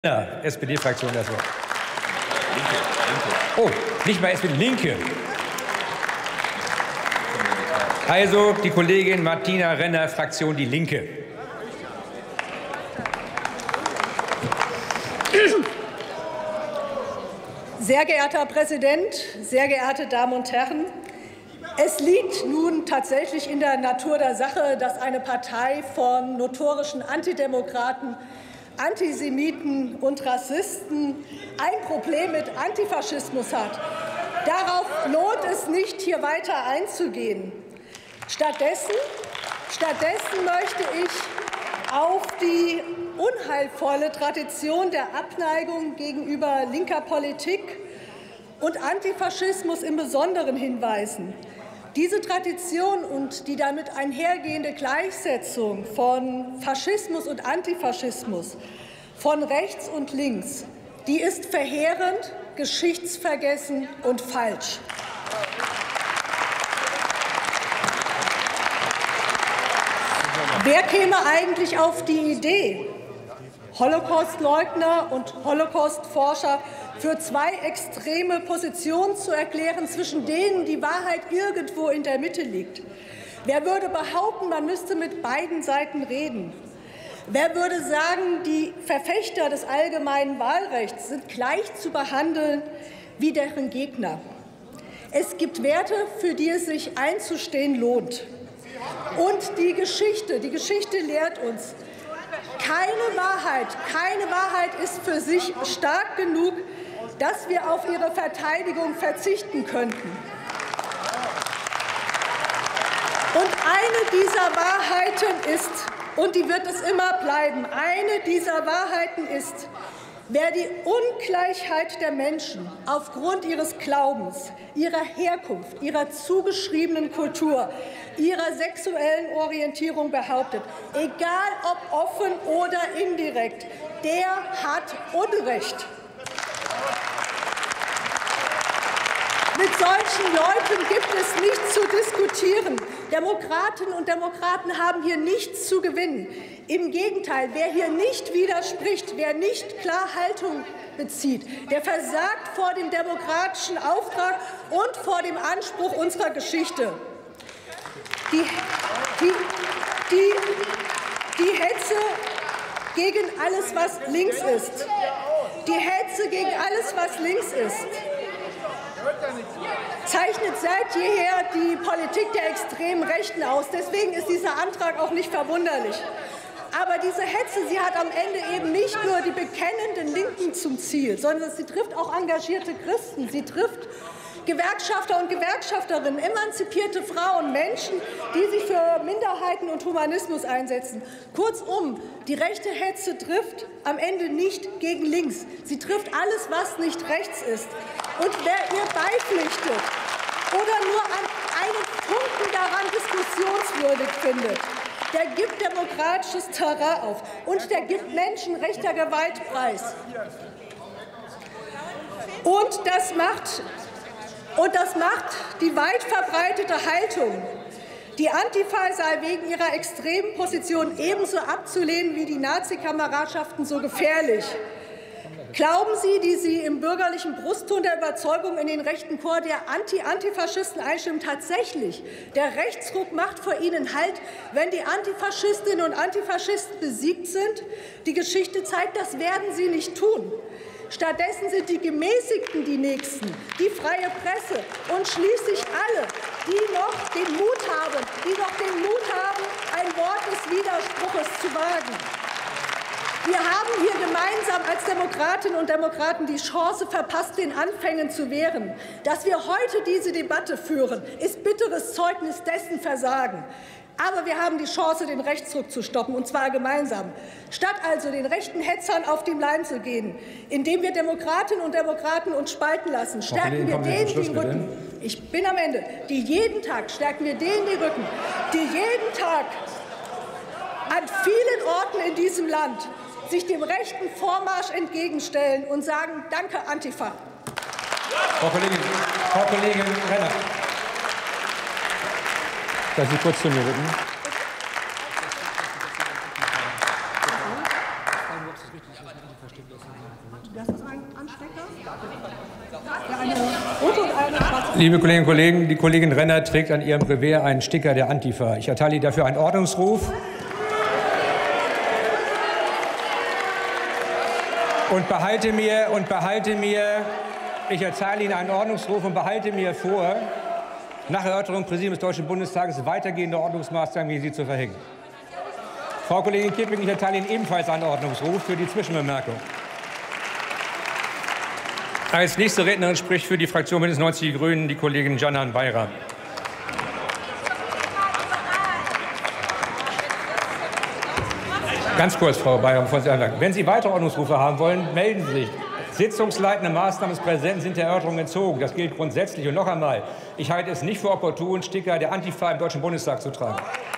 SPD-Fraktion das Wort. Oh, nicht mal SPD, Linke. Also die Kollegin Martina Renner, Fraktion Die Linke. Sehr geehrter Herr Präsident, sehr geehrte Damen und Herren! Es liegt nun tatsächlich in der Natur der Sache, dass eine Partei von notorischen Antidemokraten, Antisemiten und Rassisten ein Problem mit Antifaschismus hat. Darauf lohnt es nicht, hier weiter einzugehen. Stattdessen möchte ich auf die unheilvolle Tradition der Abneigung gegenüber linker Politik und Antifaschismus im Besonderen hinweisen. Diese Tradition und die damit einhergehende Gleichsetzung von Faschismus und Antifaschismus, von rechts und links, die ist verheerend, geschichtsvergessen und falsch. Wer käme eigentlich auf die Idee, Holocaustleugner und Holocaustforscher für zwei extreme Positionen zu erklären, zwischen denen die Wahrheit irgendwo in der Mitte liegt? Wer würde behaupten, man müsste mit beiden Seiten reden? Wer würde sagen, die Verfechter des allgemeinen Wahlrechts sind gleich zu behandeln wie deren Gegner? Es gibt Werte, für die es sich einzustehen lohnt. Und die Geschichte lehrt uns, keine Wahrheit ist für sich stark genug, dass wir auf ihre Verteidigung verzichten könnten. Und eine dieser Wahrheiten ist, und die wird es immer bleiben, eine dieser Wahrheiten ist, wer die Ungleichheit der Menschen aufgrund ihres Glaubens, ihrer Herkunft, ihrer zugeschriebenen Kultur, ihrer sexuellen Orientierung behauptet, egal ob offen oder indirekt, der hat Unrecht. Mit solchen Leuten gibt es nichts zu diskutieren. Demokratinnen und Demokraten haben hier nichts zu gewinnen. Im Gegenteil, wer hier nicht widerspricht, wer nicht klar Haltung bezieht, der versagt vor dem demokratischen Auftrag und vor dem Anspruch unserer Geschichte. Die Hetze gegen alles, was links ist. Die Hetze gegen alles, was links ist, zeichnet seit jeher die Politik der extremen Rechten aus. Deswegen ist dieser Antrag auch nicht verwunderlich. Aber diese Hetze, sie hat am Ende eben nicht nur die bekennenden Linken zum Ziel, sondern sie trifft auch engagierte Christen. Sie trifft Gewerkschafter und Gewerkschafterinnen, emanzipierte Frauen, Menschen, die sich für Minderheiten und Humanismus einsetzen. Kurzum, die rechte Hetze trifft am Ende nicht gegen links. Sie trifft alles, was nicht rechts ist. Und wer ihr beipflichtet oder nur an einen Funken daran diskussionswürdig findet, der gibt demokratisches Terrain auf und der gibt menschenrechter Gewalt preis. Und das macht die weit verbreitete Haltung, die Antifa sei wegen ihrer extremen Position ebenso abzulehnen wie die Nazi-Kameradschaften, so gefährlich. Glauben Sie, die Sie im bürgerlichen Brustton der Überzeugung in den rechten Chor der Antifaschisten einstimmen, tatsächlich, der Rechtsruck macht vor Ihnen Halt, wenn die Antifaschistinnen und Antifaschisten besiegt sind? Die Geschichte zeigt, das werden sie nicht tun. Stattdessen sind die Gemäßigten die Nächsten, die freie Presse und schließlich alle, die noch den Mut haben, ein Wort des Widerspruches zu wagen. Wir haben hier gemeinsam als Demokratinnen und Demokraten die Chance verpasst, den Anfängen zu wehren. Dass wir heute diese Debatte führen, ist bitteres Zeugnis dessen Versagen. Aber wir haben die Chance, den Rechtsruck zu stoppen, und zwar gemeinsam. Statt also den rechten Hetzern auf den Leim zu gehen, indem wir Demokratinnen und Demokraten uns spalten lassen, stärken wir denen den Rücken. Ich bin am Ende. Die jeden Tag stärken wir denen den Rücken, die jeden Tag an vielen Orten in diesem Land sich dem rechten Vormarsch entgegenstellen und sagen, danke Antifa. Frau Kollegin Renner. Darf Sie kurz zu mir bitten? Das ist ein Anstecker. Eine rote und eine schwarze. Liebe Kolleginnen und Kollegen, die Kollegin Renner trägt an ihrem Revers einen Sticker der Antifa. Ich erteile ihr dafür einen Ordnungsruf. Ich erteile Ihnen einen Ordnungsruf und behalte mir vor, nach Erörterung des Präsidiums des Deutschen Bundestages weitergehende Ordnungsmaßnahmen gegen Sie zu verhängen. Frau Kollegin Kipping, ich erteile Ihnen ebenfalls einen Ordnungsruf für die Zwischenbemerkung. Als nächste Rednerin spricht für die Fraktion Bündnis 90 Die Grünen die Kollegin Canan Bayram. Ganz kurz, Frau Bayram, bevor Sie anfangen. Wenn Sie weitere Ordnungsrufe haben wollen, melden Sie sich. Sitzungsleitende Maßnahmen des Präsidenten sind der Erörterung entzogen. Das gilt grundsätzlich. Und noch einmal, ich halte es nicht für opportun, Sticker der Antifa im Deutschen Bundestag zu tragen.